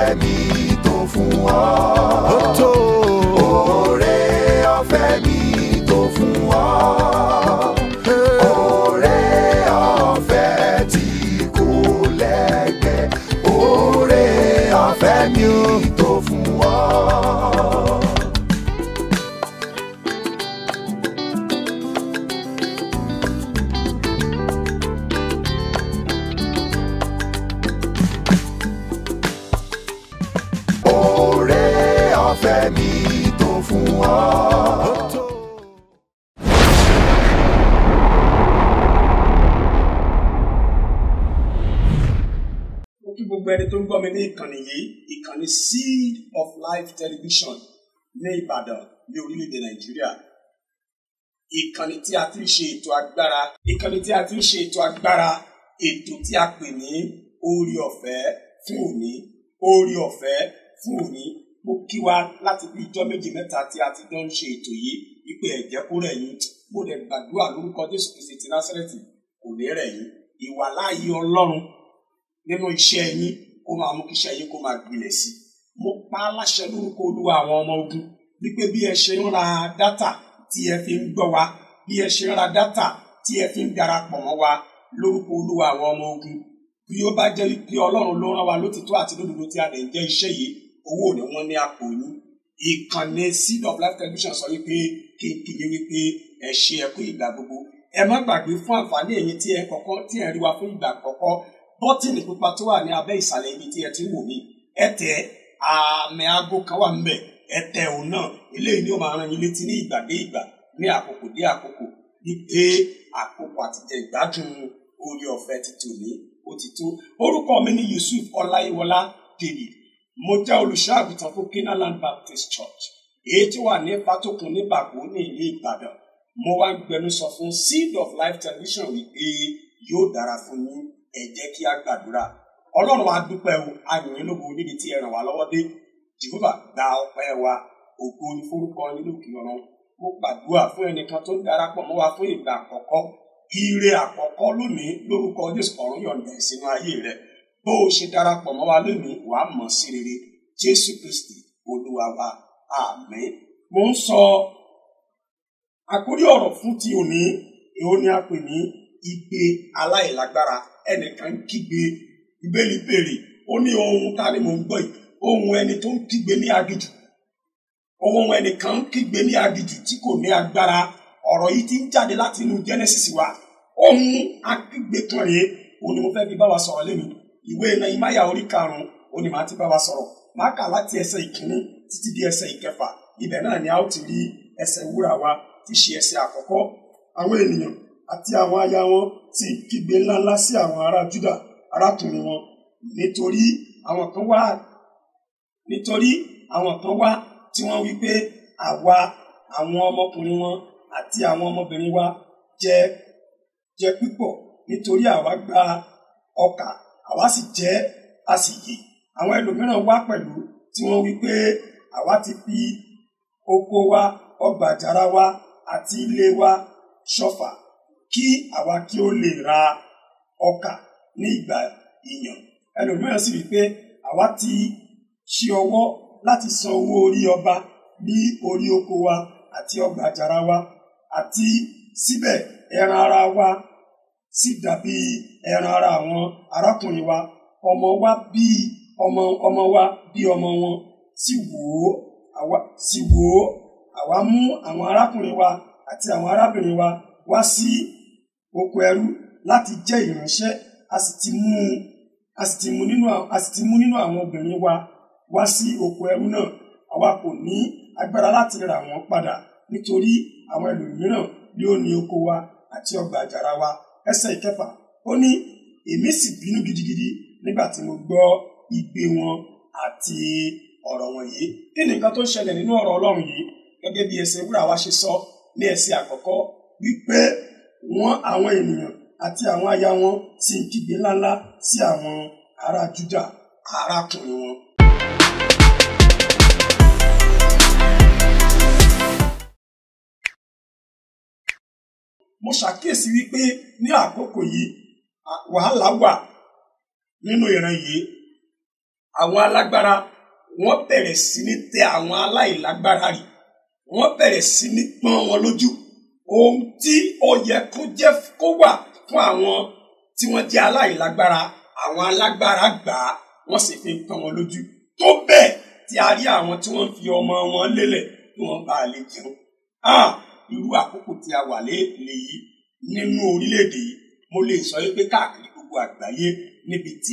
ọ̀fẹ́ mi tó fún ọ. Ó tó oore ọ̀fẹ́ mi tó fún ọ. Oore ọ̀fẹ́ tí kò lẹ́gbẹ́. Oore ọ̀fẹ́ mi tó fún ọ. Ọ̀fẹ́ mi tó fún ọ. Mo kí gbogbo ẹni tó ń gbọ́ mi ní ìkànnì yìí, ìkànnì Seed of Life Television ní Ìbàdàn ní orílẹ̀-èdè Nàìjíríà. Ìkànnì tí a ti ń ṣe ètò agbára, ètò tí a pè ní oore ọ̀fẹ́ fún òní, oore ọ̀fẹ́ fún òní. Mo kí wa láti bí ijọ́ méjì mẹ́ta tí a ti jọ ń ṣe ètò yìí wípé ẹ jẹ́ kó rẹ̀ yín. Mo dẹ̀ gbàdúrà lórúkọ Jésù Kristi ti Násárẹ́tì kò ní rẹ̀ yín. Ìwàláàyè Ọlọ́run nínú iṣẹ́ yín kó máa mú kí iṣẹ́ yín kó máa gbilẹ̀ sí. Mo pa á láṣẹ lórúkọ Olúwa àwọn ọmọ ogun wípé bí ẹ ṣe ń ra dátà tí ẹ fi ń gbọ́ wa, bí ẹ ṣe ń ra dátà tí ẹ fi ń darapọ̀ mọ́ wa lórúkọ Olúwa àwọn ọmọ ogun. Bí ó bá jẹ́ wípé Ọlọ́run ló rán wa lótìtọ́ àti lódodo tí a dẹ̀ ń jẹ́ iṣẹ́ yìí, owó ni wọ́n ní àpò yín. Ìkànnì Seed of Life Television sọ wípé kéèké wípé ẹ ṣe ẹ kú ìgbà gbogbo. Ẹ má gbàgbé fún àǹfààní ẹ̀yin tí ẹ rí wa fún ìgbà àkọ́kọ́, bọ́tìnì pupa tó wà ní abẹ́ ìsàlẹ̀ ibi tí ẹ ti ń wò mí. Ẹ tẹ àmì aago kan wà ńbẹ̀, ẹ tẹ òun náà. Eléyìí ni ó máa rán yín létí ní ìgbà dé ìgbà, ní àkókò dé àkókò, wípé àkókò àtijẹ ìgbádùn oore ọ̀fẹ́ ti tòní ó ti tó. Orúkọ mi ni Yusuf Ọláyíwọlá David. Mo jẹ́ olùṣọ́-àgùntàn fún Kenaland Baptist Church, èyí tí wà ní Fátókun ní Bàkó ní ìlú Ìbàdàn. Mo wá ń gbẹnusọ fún Seed of Life Television wípé yóò dára fún yín. Ẹ jẹ́ kí a gbàdúrà. Ọlọ́run wa dúpẹ́ o, a yìn yín lógo níbi tí ẹ ràn wá lọ́wọ́ dé. Jèhófà gba ọpẹ́ wa, ògo ni forúkọ yín lókè ọ̀run. Mo gbàdúrà fún ẹnìkan tó ń darapọ̀ mọ́ wa fún ìgbà àkọ́kọ́. Ire àkọ́kọ́ lónìí lórúkọ Jésù ọ̀run yọ̀ǹda sínú ayé rẹ̀. Bó o ṣe darapọ̀ mọ́ wa lónìí, wàá mọ̀ sí rere. Jésù Kristi Olúwa wa, àmín. Mo ń sọ àkórí ọ̀rọ̀ fún ti òní, èwo ni a pè ní igbe aláìlágbára. Ẹnìkan kígbe, Bíbélì béèrè, ó ní ohun ta ni mò ń gbọ́ yìí? Ohun ẹni tó ń kígbe ní aginjù. Ohun ẹnìkan ń kígbe ní aginjù tí kò ní agbára. Ọ̀rọ̀ yìí ti ń jáde láti inú Genesis wa. Ohun akígbe kan rèé, òun ni mo fẹ́ fi bá wa sọ̀rọ̀ lẹ́nu. Ìwé Nehemiah orí 5, òun ni màá ti bá wa sọ̀rọ̀. Màá kà láti ẹsẹ̀ 1 títí di ẹsẹ̀ 6. Ibẹ̀ náà ni a ó ti rí ẹsẹ̀ wúrà wa tí ṣe ẹsẹ̀ àkọ́kọ́. Àwọn ènìyàn àti àwọn aya wọn ti kígbe ńláńlá sí àwọn ará Júdà, arákùnrin wọn, nítorí àwọn kan wá tí wọ́n wí pé àwa, àwọn ọmọkùnrin wọn àti àwọn ọmọbìnrin wa jẹ púpọ̀, nítorí àwa gba ọkà, àwa sì jẹ, a sì yè. Àwọn ẹlòmíràn wá pẹ̀lú tí wọ́n wí pé àwa ti fi oko wa, ọgbà àjàrà wa àti ilé wa ṣọ̀fà, kí àwa kí ó lè ra ọkà ní ìgbà ìyàn. Ẹlòmíràn sì wí pé àwa ti ṣí ọwọ́ láti san owó orí ọba ní orí oko wa àti ọgbà àjàrà wa, àti síbẹ̀ ẹran ara wa sì dàbí ẹran ara àwọn arákùnrin wa, ọmọ wa bí ọmọ wọn. Sì wò ó, àwa mú àwọn arákùnrin wa àti àwọn arábìnrin wa wá sí oko ẹrú láti jẹ́ ìránṣẹ́, a sì ti mú nínú àwọn obìnrin wa wá sí oko ẹrú náà. Àwa kò ní agbára láti rà wọ́n padà, nítorí àwọn ẹlòmíràn ni ó ní oko wa àti ọgbà àjàrà wa. Ẹsẹ̀ 6, ó ní, èmi sì bínú gidigidi nígbà tí mo gbọ́ igbe wọn àti ọ̀rọ̀ wọn yìí. Kí ni nǹkan tó ń ṣẹlẹ̀ nínú ọ̀rọ̀ Ọlọ́run yìí? Gẹ́gẹ́ bí ẹsẹ̀ wúrà wa ṣe sọ ní ẹsẹ̀ àkọ́kọ́, wípé àwọn ènìyàn àti àwọn aya wọn sì ń kígbe ńláńlá sí àwọn ará Júdà, arákùnrin wọn. Mo ṣàkíyèsí wípé ní àkókò yìí wàhálà wà nínú ìran yìí. àwọn alágbára wọ́n bẹ̀rẹ̀ sí ní tẹ àwọn aláìlágbára rì, wọ́n bẹ̀rẹ̀ sí ní pọ́n wọn lójú. Ohun tí ó yẹ kó wà fún àwọn tí wọ́n jẹ́ aláìlágbára, àwọn alágbára gbà á, wọ́n sì fi ń pọ́n wọn lójú. Tó bẹ́ẹ̀ tí a rí àwọn tí wọ́n fi ọmọ wọn lélẹ̀ kí wọ́n bá lè jẹun. Irú àkókò tí a wà léyìí nínú orílẹ̀-èdè yìí, mo lè sọ pé káàkiri gbogbo àgbáyé níbi tí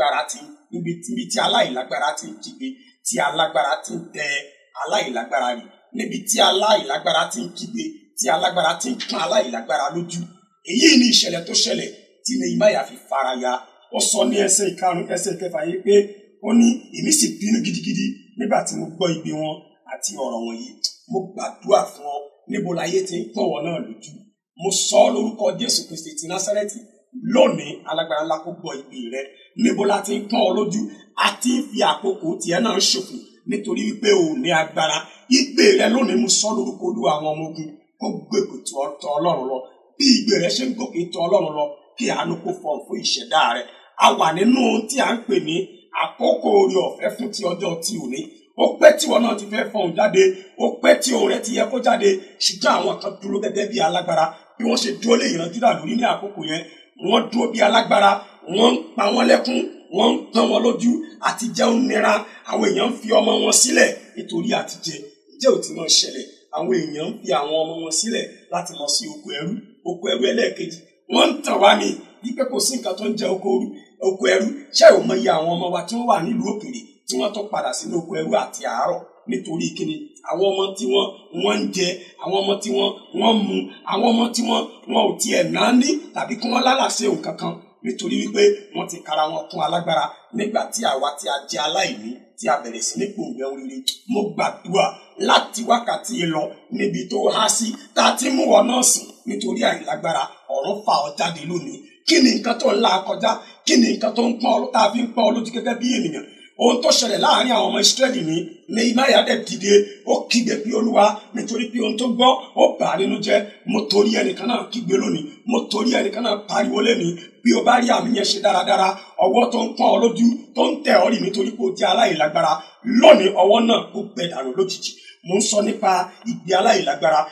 aláìlágbára ti ń kígbe, tí alágbára ti ń tẹ aláìlágbára rì, níbi tí aláìlágbára ti ń kígbe, tí alágbára ti ń pọ́n aláìlágbára lójú. Èyí ni ìṣẹ̀lẹ̀ tó ṣẹlẹ̀ tí Nehemiah fi faraya. Ó sọ ní ẹsẹ̀ ìkarùn ẹsẹ̀ ìkẹfà yìí pé ó ní èmi sì bínú gidigidi nígbà tí mo gbọ́ igbe wọn àti ọ̀rọ̀ wọ̀nyí. Mo gbàdúrà fún ọ, níbo láyé ti ń pọ́n wọn náà lójú. Mo sọ ọ́ lórúkọ Jésù Kristi ti Násárẹ́tì lónìí, alágbára ńlá kó gbọ́ igbe rẹ. Níbo la ti ń pọ́n ọ lójú àti fi àkókò tiẹ̀ náà ṣòfò nítorí wípé ò ní agbára. Igbe rẹ lónìí mo sọ lórúkọ Olúwa àwọn ọmọ ogun kó gbèkò tọ̀ Ọlọ́run lọ. Bí igbe rẹ ṣe ń gòkè tọ̀ Ọlọ́run lọ, kí àánú kó fọ̀ fún ìṣẹ̀dá rẹ. A wà nínú ohun tí a ń pè ní àkókò oore ọ̀fẹ́ fún ti ọjọ́ ti òní. Ó pẹ́ tí wọn náà ti fẹ́ fọhùn jáde, ó pẹ́ tí òun rẹ ti yẹ kó jáde, ṣùgbọ́n àwọn kan dúró gẹ́gẹ́ bí alágbára. Bí wọ́n ṣe dúró lé ìran Júdà lórí ní àkókò yẹn, wọ́n dúró bí alágbára, wọ́n ń pa wọ́n lẹ́kún, wọ́n ń pọ́n wọn lójú, àti jẹun nira. Àwọn èèyàn ń fi ọmọ wọn sílẹ̀ nítorí àtijẹ. Ǹjẹ́ ò ti máa ṣẹlẹ̀? Àwọn èèyàn ń fi àwọn ọmọ wọn sílẹ̀ láti lọ sí oko ẹrú ẹlẹ́ẹ̀kejì. Wọ́n ń tàn wá ní wípé kò sí nǹkan tó ń jẹ oko ẹrú. Ṣé ò mọ iye àwọn ọmọ wa tí wọ́n wà nílùú òkèèrè tí wọ́n tó padà sínú oko ẹrú àti àárọ̀ nítorí kíni? Àwọn ọmọ tí wọ́n ń jẹ, àwọn ọmọ tí wọ́n mu, àwọn ọmọ tí wọ́n ò tiẹ̀ náání tàbí kí wọ́n lálàsẹ̀ nǹkan kan nítorí wípé wọ́n ti kara wọn kún alágbára nígbà tí àwa tí a jẹ aláìní tí a bẹ̀rẹ̀ sí ní gbòǹgbẹ oríire. Mo gbàdúrà láti wákàtí lọ níbi tó há sí tá a ti mú wọn náà sùn nítorí àìlágbára, ọ̀run fà ọ́ jáde lónìí. Kí ni nǹkan tó ń là kọjá? Kí ni nǹkan tó ń pọ́n ọ tá a fi ń pọ́n ọ lójú gẹ́gẹ́ bí ènìyàn? Ohun tó ṣẹlẹ̀ láàrin àwọn ọmọ Ísírẹ́lì ní Nehemiah dẹ̀ dìde, ó kígbe pé Olúwa, nítorí pé ohun tó gbọ́ ó bà á nínú jẹ́. Mo torí ẹnìkan náà kígbe lónìí, mo torí ẹnìkan náà pariwo lónìí. Bí o bá rí àmì yẹn ṣe dáradára, ọwọ́ tó ń pọ́n ọ lójú, tó ń tẹ̀ ọ́ rì nítorí pé o jẹ́ aláìlágbára, lónìí ọwọ́ náà kó gbẹ dànù lójijì. Mo ń sọ nípa ìgbé aláìlágbára.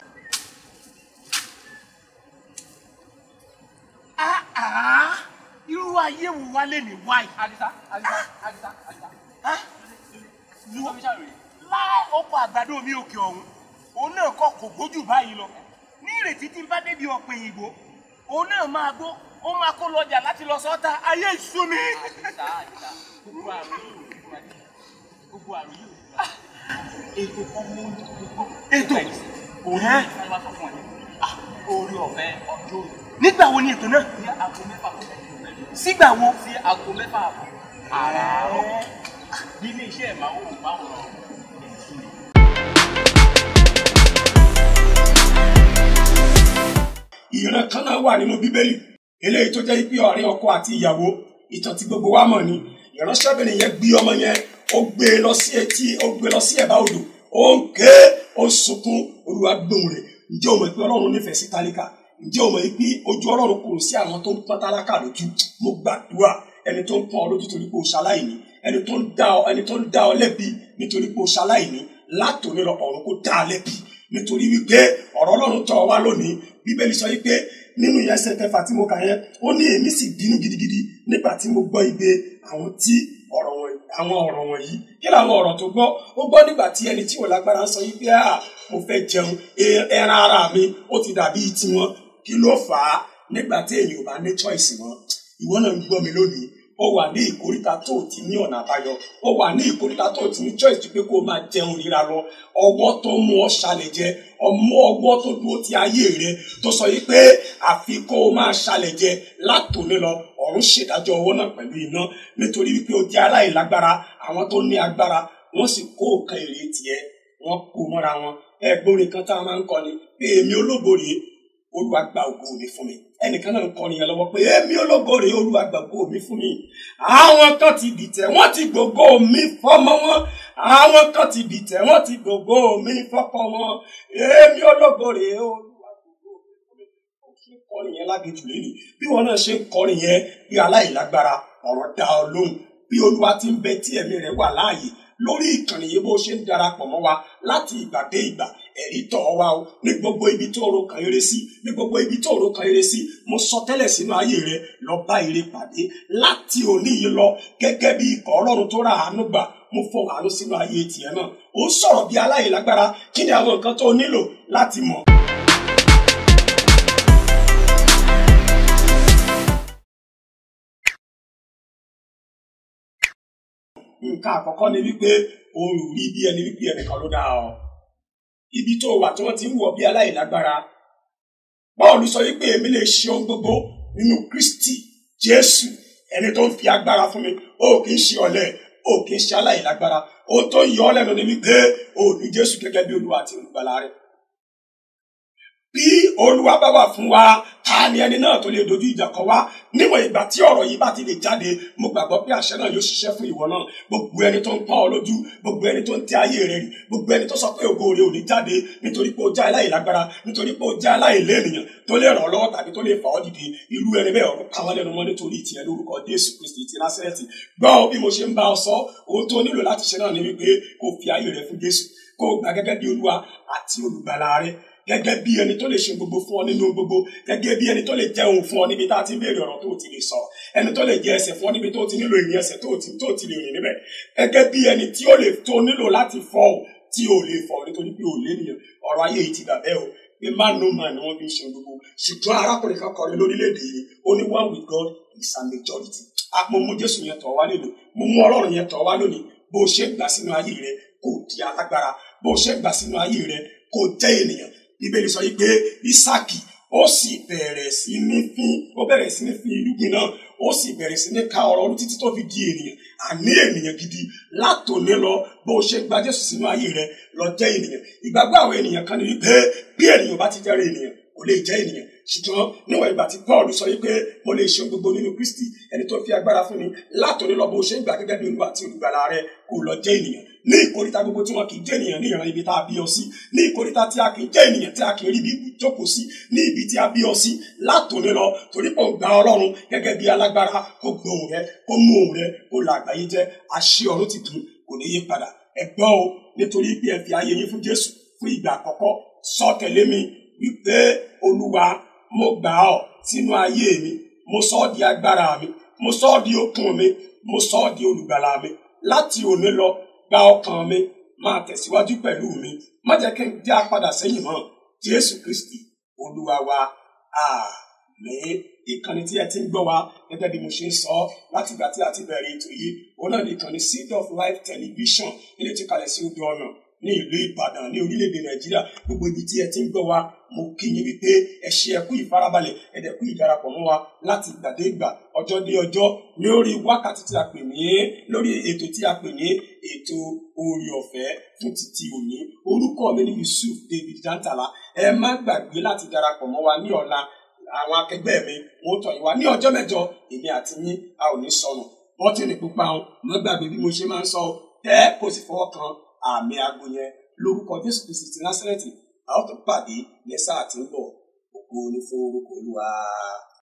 Irú ayé wo wá lè ní wáyé? Àdìsá. Láì oko àgbàdo mi òkè ọ̀hún, òun náà kọ́ kò gbójú báyìí lọ. Ní ìrètí tí n bá débi ọ̀pẹ ìgbó, òun náà máa gbó, ó máa kó lọ́jà láti lọ sọ́ta. Ayé ìṣú mi. Àdìsá, gbogbo àrùn yìí. Ètò kan mú ètò òun ẹ́ orí ọ̀fẹ́ ọjọ́. Nígbà wo ni ètò náà? Ní aago 6 sígbà wo? Sí aago 6 àràárọ̀. Bí ilé iṣẹ́ ìmáwó báwọn rọ̀. Ìran kan náà wà nínú Bíbélì, eléyìí tó jẹ́ pé ọ̀rẹ́ ọkọ àti ìyàwó, ìtàn tí gbogbo wa mọ̀ ni. Ìránṣẹ́bìnrin yẹn gbé ọmọ yẹn, ó gbé lọ sí ẹ̀bá odò, ó ń ké, ó ń sunkún, Olúwa gbóhùn rẹ̀. Ǹjẹ́ o mọ̀ pé Ọlọ́run nífẹ̀ẹ́ sí tálákà? Ǹjẹ́ o mọ̀ pé ojú Ọlọ́run kò sí àwọn tó ń pọ́n tálákà lójú? Mo gbàdúrà, ẹni tó ń pọ́n ọ lójú torí pé o ṣaláìní, ẹni tó ń dá ọ lẹ́bi nítorí pé o ṣaláìní, látòní lọ ọ̀run kó dá a lẹ́bi nítorí wípé ọ̀rọ̀ Ọlọ́run tọ̀ wá lónìí. Bíbélì sọ wípé nínú ẹsẹ̀ 6 tí mo kà yẹn, ó ní èmi sì bínú gidigidi nígbà tí mo gbọ́ igbe àwọn ọ̀rọ̀ wọ̀nyí. Kí làwọn ọ̀rọ̀ tó gbọ́? Ó gbọ́ nígbà tí ẹni tí ò lágbára ń sọ wípé mo fẹ́ jẹun, ẹran ara mi ó ti dàbí tiwọn. Kí ló fà á? Nígbà tí èèyàn ò bá ní choice mọ́. Ìwọ náà ń gbọ́ mi lónìí, ó wà ní ìkóríta tó ti ní ọ̀nà àbáyọ, ó wà ní ìkóríta tó ti ní choice pé kó o máa jẹun ríra lọ. Ọwọ́ tó mú ọ ṣàlẹ̀ jẹ, ọwọ́ tó dúró ti ayé rẹ tó sọ yìí pé àfi kó o máa ṣàlẹ̀ jẹ látòní lọ, ọ̀run ṣèdájọ́ ọwọ́ náà pẹ̀lú iná nítorí wípé o jẹ́ aláìlágbára. Àwọn tó ní agbára wọ́n sì kó nǹkan èrè tiẹ̀, wọ́n kó mọ́ra wọn. Ẹgbórin kan tá a máa ń kọ ni pé èmi ológo rèé, Olúwa gba ògo mi fún mi. Ẹnìkan náà ń kọrin yẹn lọ́wọ́ pé èmi ológo rèé, Olúwa gba ògo mi fún mi. Àwọn kan ti dìtẹ̀, wọ́n ti gbògo mi fọ́mọ wọn. Àwọn kan ti dìtẹ̀, wọ́n ti gbògo mi fọ́kọ wọn. Èmi ológo rèé, Olúwa gbògo mi fún mi. Ó ṣe kọrin yẹn lágejù lẹ́nu. Bí wọn náà ṣe ń kọrin yẹn bí aláìlágbára, ọ̀rọ̀ dá ọ lóhùn. bí Olúwa ti ń bẹ tí ẹ̀mí rẹ̀ wà láàyè lórí ìkànnì yìí bó ṣe ń darapọ̀ mọ́ wa láti ìgbà dé ìgbà ẹ̀rí tọ̀ wá o ní gbogbo ibi tó ro kan eré sí ní gbogbo ibi tó ro kan eré sí mo sọ tẹ́lẹ̀ sínú ayé rẹ lọ bá ire pàdé láti òní yìí lọ gẹ́gẹ́ bí ikọ̀ Ọlọ́run tó ra àánú gbà mo fọ àánú sínú ayé tiẹ̀ náà ó sọ̀rọ̀ bí aláìlágbára kí ni àwọn nǹkan tó nílò láti mọ̀. Nǹkan àkọ́kọ́ ni wípé o rí bí ẹni wípé ẹnìkan ló dá ọ. Ibi tó wà tí wọ́n ti ń wọ bí aláìlágbára. Pọ́ọ̀lù sọ wípé èmi lè ṣe ohun gbogbo nínú Kristi Jésù ẹni tó ń fi agbára fún mi. O kì í ṣe ọ̀lẹ, o kì í ṣe aláìlágbára. Ohun tó yọ ọ́ lẹ́nu ni wípé o ní Jésù gẹ́gẹ́ bí Olúwa àti olùgbàlà rẹ̀. Bí Olúwa bá wà fún wa, ta ni ẹni náà tó lè dojú ìjà kọ wá? Níwọ̀n ìgbà tí ọ̀rọ̀ yìí bá ti lè jáde, mo gbàgbọ́ pé àṣẹ náà yóò ṣiṣẹ́ fún ìwọ náà. Gbogbo ẹni tó ń pọ́n ọ lójú, gbogbo ẹni tó ń tẹ ayé rẹ rì, gbogbo ẹni tó sọ pé ògo rẹ ò ní jáde nítorí pé ó já aláìlágbára, nítorí pé ó já aláìlénìyàn tó lè ràn ọ́ lọ́wọ́ tàbí tó lè fà ọ́ dìde. Irú ẹni bẹ́ẹ̀ ọ̀run káwọn lẹ́nu mọ́ nítorí ìtìẹ lórúkọ Jésù Kristi ti Násárẹ́tì. Gbọ́ bí mo ṣe ń bá ọ sọ, ohun tó nílò láti ṣe náà ni wípé kó fi ayé rẹ fún Jésù, kó gbà gẹ́gẹ́ bí Olúwa àti olùgbàlà rẹ. Gẹ́gẹ́ bí ẹni tó lè ṣe gbogbo fún ọ nínú gbogbo, gẹ́gẹ́ bí ẹni tó lè jẹ ohun fún ọ níbi tá a ti ń béèrè ọ̀rọ̀ tó ti lè sọ, ẹni tó lè jẹ ẹsẹ̀ fún ọ níbi tó ti nílò ìrìn ẹsẹ̀ tó ti lè rìn níbẹ̀, gẹ́gẹ́ bí ẹni tí ó lè tó nílò láti fọ ọ tí ò lè fọ nítorí pé ò lé nìyẹn. Ọ̀rọ̀ ayé yìí ti dàbẹ́ o pé man no man ni wọ́n fi ń ṣe gbogbo, ṣùgbọ́n arákùnrin kan kọrin lórílẹ̀‐èdè yìí ó ní one with God is a majority. Mo mú Jésù yẹn tọ̀ wá lónìí, mo mú Ọlọ́run yẹn tọ̀ wá lónìí. Bó ṣe gbà sínú ayé rẹ kò di alágbára, bó ṣe gbà sínú ayé rẹ kò jẹ́ ènìyàn. Bíbélì sọ yìí pé Ísákì ó sì bẹ̀rẹ̀ sí ní fín irúgbìn náà, ó sì bẹ̀rẹ̀ sí ní ká ọrọ̀ ọdún títí tó fi di ènìyàn, àní ènìyàn gidi. Látòní lọ bó ṣe gba Jésù sínú ayé rẹ lọ jẹ́ ènìyàn. Ìgbàgbọ́ àwọn ènìyàn kan ni wípé bí ènìyàn bá ti jẹ́rìí ènìyàn kò lè jẹ́ ènìyàn. Ṣùgbọ́n níwọ̀n ìgbà tí Pọ́ọ̀lù sọ wípé mo lè ṣe gbogbo nínú Kristi ẹni tó fi agbára fún mi, látòní lọ bó ṣe ń gbà gẹ́gẹ́ bí Olúwa àti olùgbàlà rẹ kò lọ jẹ́ ènìyàn. Ní ìkóríta gbogbo tí wọn kì í jẹ́ ènìyàn ní ìran ibi tá a bí ọ sí, ní ìkóríta tí a kì í jẹ́ ènìyàn tí a kì í rí bí jókòó sí ní ibi tí a bí ọ sí, látòní lọ torí pé ó gba Ọlọ́run gẹ́gẹ́ bí alágbára kó gbóhùn rẹ kó mú òun rẹ kó la àgbáyé jẹ́. Àṣẹ ọ̀run ti dùn kò ní yí padà. Ẹ gbọ́ o, nítorí pé ẹ fi ayé yín fún Jésù fún ìgbà àkọ́kọ́, sọ tẹ̀lé mi wípé Olúwa mo gbà ọ́ sínú ayé mi, mo sọ ọ́ di agbára mi, mo sọ ọ́ di okun mi, mo sọ ọ́ di olùgbàlà mi. Láti òní lọ gba ọkàn mi, máa tẹ̀síwájú pẹ̀lú mi, má jẹ́ kí n já padà sẹ́yìn mọ́. Jésù Kristi Olúwa wa, àmín. Ìkànnì tí ẹ ti ń gbọ́ wa gẹ́gẹ́ bí mo ṣe ń sọ láti ìgbà tí a ti bẹ̀rẹ̀ ètò yìí, òun náà ní ìkànnì Seed of Life Television ilé tí kalẹ̀ sí Odò Ọ̀nà ní ìlú Ìbàdàn ní orílẹ̀-èdè Nàìjíríà. Gbogbo ibi tí ẹ ti ń gbọ́ wa, mo kí yín wípé ẹ ṣe ẹ kú ìfarabalẹ̀, ẹ dẹ̀ kú ìdarapọ̀ mọ́ wa láti ìgbà dé ìgbà, ọjọ́ dé ọjọ́, lórí wákàtí tí a pè ní, lórí ètò tí a pè ní ètò oore ọ̀fẹ́ fún títí òní. Orúkọ mi ni Yusuf David Dantala. Ẹ má gbàgbé láti darapọ̀ mọ́ wa ní ọ̀la. Àwọn akẹgbẹ́ mi wọ́n tọ̀ yín wá ní ọjọ́ mẹ́jọ, èmi àti yín a ò ní sọnù. Bọ́tìnì pupa wọn, má gbàgbé bí mo ṣe máa ń sọ, tẹ́ kò sì fọwọ́ kan àmì ago yẹn. Lórúkọ Jésù Kristi ti Násárẹ́tì, a ó tún pàdé ní sáà tí ń bọ̀. Ògo ni fún orúkọ Olúwa.